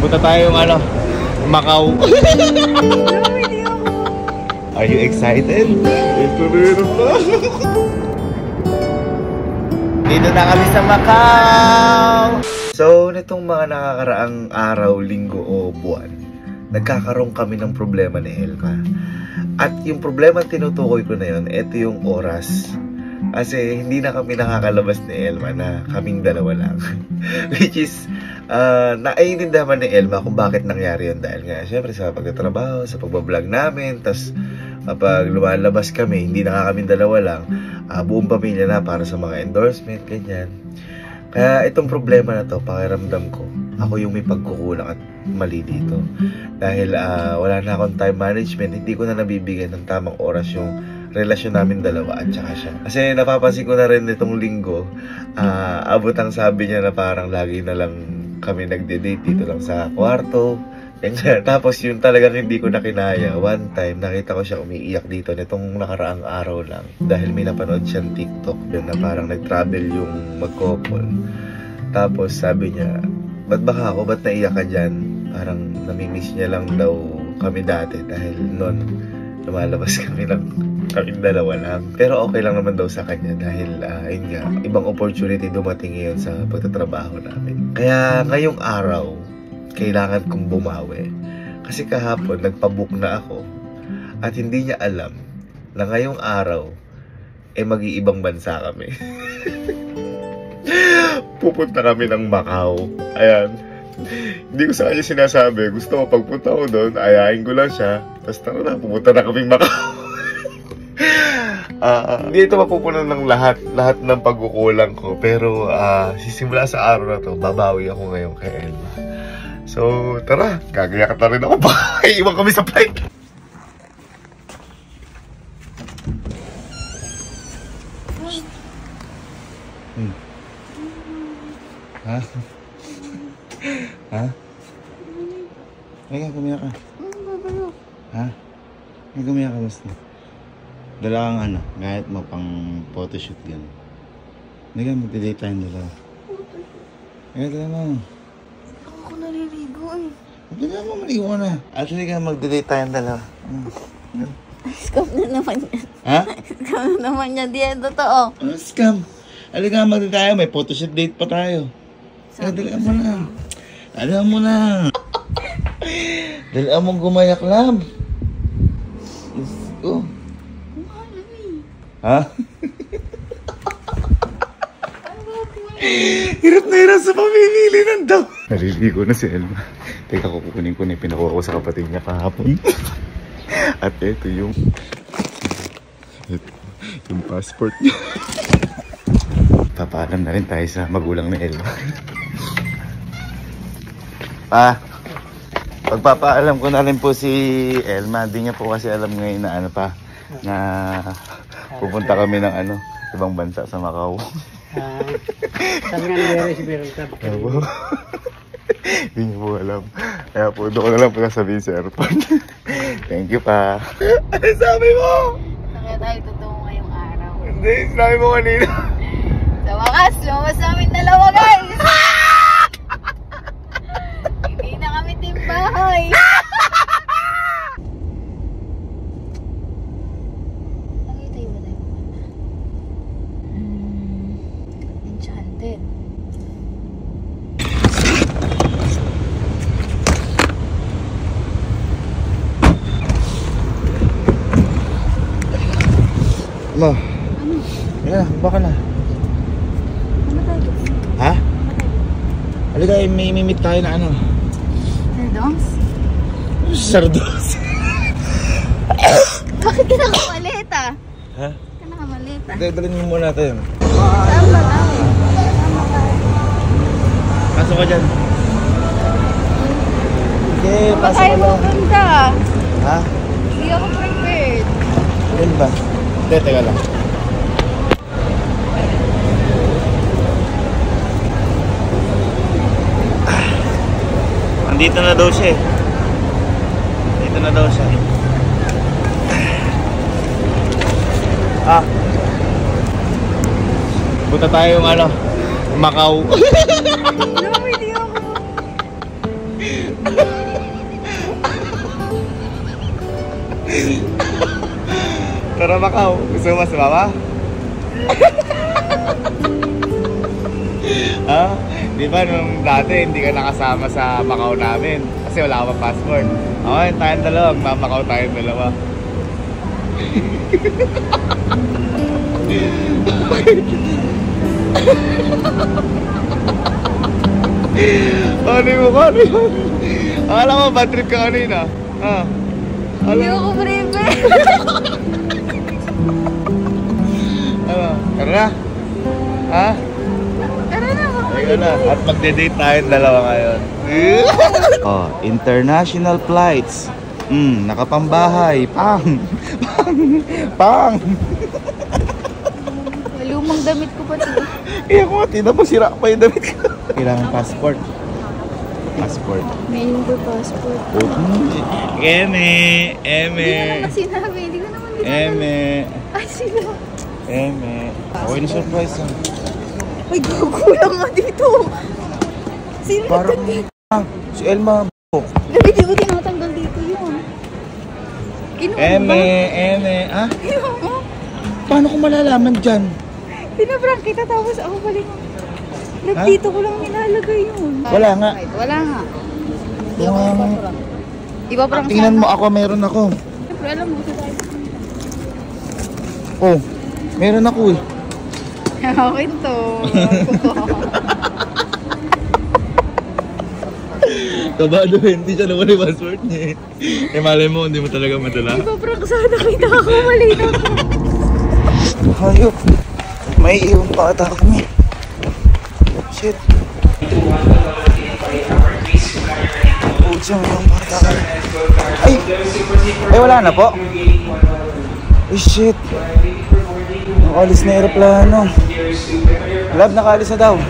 Punta tayo yung ano, Macau. Are you excited? Ito meron na. Dito na kami sa Macau. So, nitong mga nakakaraang araw, linggo o buwan, nagkakaroon kami ng problema ni Elma. At yung problema tinutukoy ko na yun, ito yung oras. Kasi hindi na kami nakakalabas ni Elma na kaming dalawa lang. Which is, naiintindihan ni Elma kung bakit nangyari yun. Dahil nga, syempre sa pagtatrabaho, sa pagbablog namin, tas kapag lumalabas kami, hindi na kaming dalawa lang, buong pamilya na para sa mga endorsement, ganyan. Kaya itong problema na to, pakiramdam ko, ako yung may pagkukulang at mali dito. Dahil wala na akong time management, hindi ko na nabibigyan ng tamang oras yung relasyon namin dalawa at saka siya. Kasi napapansin ko na rin nitong linggo, abot ang sabi niya na parang lagi na lang kami nagde-date dito lang sa kwarto. Tapos yun talagang hindi ko na kinaya. One time, nakita ko siya umiiyak dito nitong nakaraang araw lang. Dahil may napanood siyang TikTok doon na parang nag-travel yung mag-couple. Tapos sabi niya, ba't baka ako? Ba't naiyak ka dyan? Parang namimiss niya lang daw kami dati dahil noon lumalabas kami lang kaming dalawa lang. Pero okay lang naman daw sa kanya dahil yun nga, ibang opportunity dumating ngayon sa pagtatrabaho namin. Kaya ngayong araw, kailangan kong bumawi. Kasi kahapon, nagpabook na ako at hindi niya alam na ngayong araw, mag-iibang bansa kami. Pupunta kami ng Macau. Ayan. Hindi ko sa kanya sinasabi. Gusto ko pagpunta ko doon, ayahin ko lang siya. Tapos tara na, pupunta na kaming Macau. Hindi ito mapupunan ng lahat ng pagkukulang ko. Pero sisimula sa araw na to, babawi ako ngayon kay Elma. So, tara, gagayakat na rin ako. Baka iwan kami sa flight. Ha? Ha? Ay, gumiyak ka. Ha? Ay, gumiyak ka basta. Dala kang ano, kahit mo pang photoshoot gano'n. Hindi ka mag-delay tayong dalawa. Ay, dala mo. Ako naliligo eh. Hindi na mo maligo na. Actually ka mag-delay tayong dalawa. Scam na naman yan. Ha? Scam na naman yan. Di yan totoo. Scam. Halika mag-delay tayo. May photoshoot date pa tayo. Ay, dala mo na. Dala mo na. Dala mong gumayak lang. Let's go. Ha? Hirap na hirap sa pamimili ng daw. Naliligo na si Elma. Teka, kukunin ko na yung pinakuha ko sa kapatid niya kahapon. At ito yung passport niya. Papaalam na rin tayo sa magulang ni Elma. Pagpapaalam ko na rin po si Elma. Hindi niya po kasi alam ngayon na ano pa, na pupunta kami ng ano, ibang bansa sa Macau. Sabi nga nangyari si Meron Tab. Hindi niyo po alam. Kaya po doon ko na lang po sabihin sa airport. Thank you pa. Ano sabi mo? Kaya tayo totoo ngayong araw. Hindi, sinabi mo kanina. Sa wakas, lumabas namin dalawa guys. Hindi na kami team bahay. Nakita ba tayo pumunta? Enchanted. Ma. Ano? Yan, baka na. Ano tayo? Ha? Halika, may mimit tayo na ano. Sardons? Sardos. Bakit ka nakamaleta? Ha? Ka nakamaleta? Hindi, dalhin mo muna natin. Tama lang eh. Pasok ka dyan. Okay, Baka pasok tayo ka lang. pupunta. Ha? Hindi ako prepared. Yan ba? Hindi, teka lang. Andito na daw siya eh. Dito na daw siya. Punta tayo yung ano, Macau. No, hindi ako. Tara Macau, gusto mo sumama? Ha? Di ba nung dati hindi ka nakasama sa Macau namin? Kasi wala ka pa passport. Okay, tayong dalawa, magmamakaw tayong dalawa. Ano mo? Akala mo bad trip ka kanina? Ha? Hindi ako breve. Ano? Tara na? Ha? Tara na, Ayun na. At magde-date tayong dalawa ngayon. Oh, international flights. Nakapambahay. Pang! Pang! lumang damit ko pa ito. Kaya ko, tina mo, sira pa yung damit ko. Kailangan passport. Passport. May hindi passport. Eme! Hindi ko naman sinabi. Hindi ko naman sinabi. Eme! Ay, sila. Eme! Okay na surprise ah. Ay, kulang nga dito. Sino Parang si Elma b***. Hindi ko tinatanggal dito yun. Kinuha Eme! Ah? Paano ko malalaman dyan? Pinabrank kita tapos ako balik. Dito ko lang nilalagay yun. Wala nga. Wala nga. Hindi ako Wala nga. ipaprank. Ipaprank Tingnan mo ako, meron ako. Siyempre, alam mo sa tayo. Oh, meron ako eh. Okay to. Kabado hindi siya naman yung password niya eh. Eh malay mo, hindi mo talaga madala. Ipaprank sana kita ako. Mali na ako. Hayop. May iwan pa ata kami. Shit. Putsang iwan pa ata kami. Ay, wala na po. Ay, shit. Nakalis na aeroplano. Lab, nakalis na daw.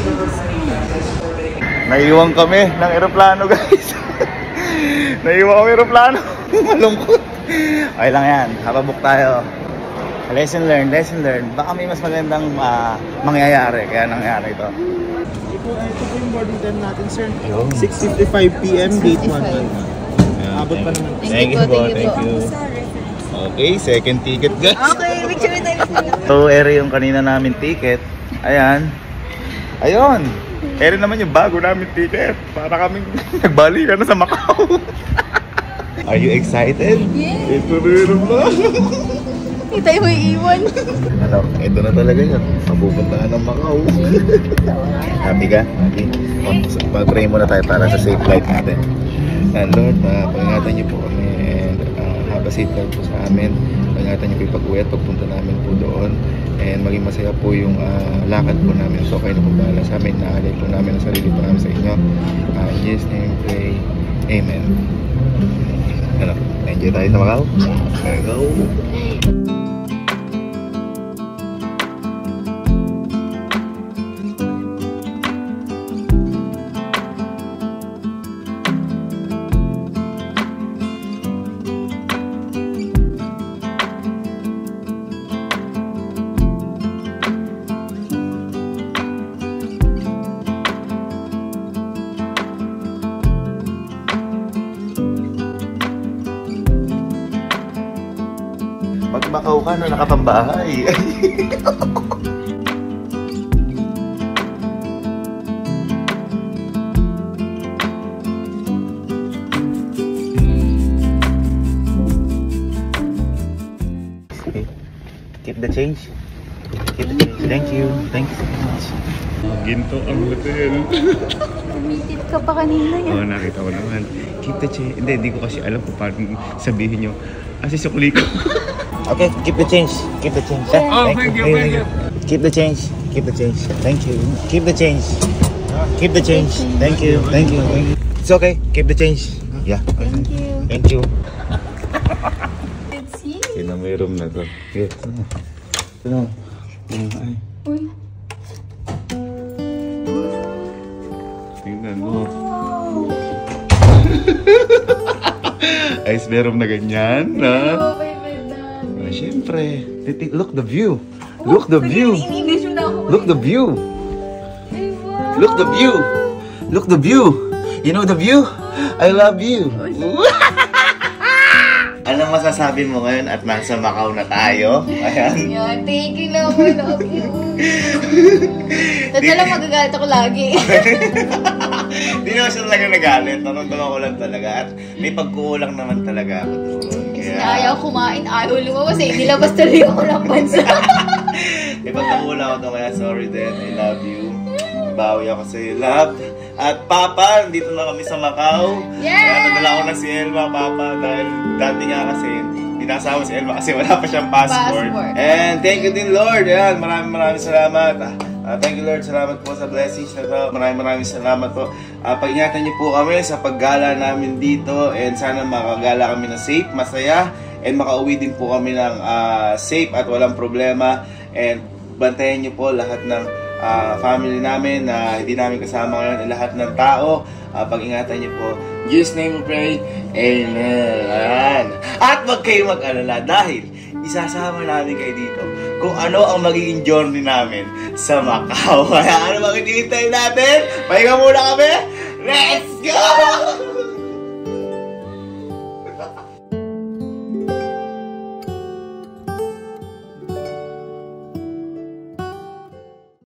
Naiwan kami ng aeroplano, guys. Naiwan kami aeroplano. Malungkot. Okay lang yan. Hababok tayo. Lesson learned, lesson learned. Baka may mas magandang mangyayari. Kaya nangyari ito. Ito po yung boarding time natin, sir. Ayun. 6:55 PM, gate 1. Abot pa naman. Thank you po, thank you. Okay, second ticket, guys. Okay, picture tayo sila. So, ere yung kanina namin ticket. Ayan. Ayun. Ere naman yung bago namin ticket. Para kaming nagbalikan na sa Macau. Are you excited? Yes. Ito rin na. Hindi tayo may iwan. Ano, ito na talaga yan. Mapupuntahan ng Macau. Happy ka? Happy? Mag-pray muna tayo para sa safe flight natin. And Lord, pangingatan niyo po kami and have a safe flight po sa amin. Pangingatan niyo po yung pag-uwi at pagpunta namin po doon. And maging masaya po yung lakad po namin. So kayo na po bahala sa amin. Naalay po namin ang sarili po namin sa inyo. In Jesus' name pray. Amen. Ano, enjoy tayo sa Macau? Let's go! Pag Macau ka na, nakapambahay. Okay. Keep the change. Keep the change. Thank you. Thank you so much. Ginto ang hotel. Umitit ka pa kanina yan. Oo, nakita ko naman. Keep the change. Hindi ko kasi alam kung paano sabihin nyo. Kasi sukli ko. Okay, keep the change. Keep the change. Yeah. Thank you. Keep the change. Keep the change. Thank you. Keep the change. Keep the change. Thank you. Thank you. It's okay. Keep the change. Yeah. Thank you. Thank you. Let's see. Sino may room na to? Okay. Sino? Ay. Uy. Tingnan mo. Ice bedroom na ganyan, na? Siyempre. Look the view. Look the view. In-English mo na ako. Look the view. Ay, wow. Look the view. Look the view. You know the view? I love you. Ano masasabi mo ngayon at nasa Macau na tayo? Ayan. Yan, thank you na, I love you. Totoo lang magagalit ako lagi. Hindi naman siya talaga nagalit. Tanong-tanong ko lang talaga. At may pagkukulang naman talaga ako doon. Kasi ayaw kumain, ayaw lumabas eh. Nilabas tuloy ako ng bansa. May pagkukulang ako doon. Kaya sorry din. I love you. Bawi ako sa'yo, love. At Papa, dito na kami sa Macau. Yay! Kaya nadala ko na si Elma, Papa, dahil dati nga kasi pinasama si Elma kasi wala pa siyang passport. And thank you din, Lord. Ayan, maraming salamat. Thank you, Lord. Salamat po sa blessings na ito. Maraming salamat po. Pag-ingatan niyo po kami sa paggala namin dito and sana makagala kami na safe, masaya, and makauwi din po kami ng safe at walang problema. And bantayan niyo po lahat ng family namin na hindi namin kasama ngayon, lahat ng tao. Pag-ingatan niyo po. In Jesus' name we pray. Amen. At wag kayo mag-alala dahil isasama namin kayo dito kung ano ang magiging journey namin sa Macau. Kaya ano bang hinihintay natin? Pahinga muna kami. Let's go!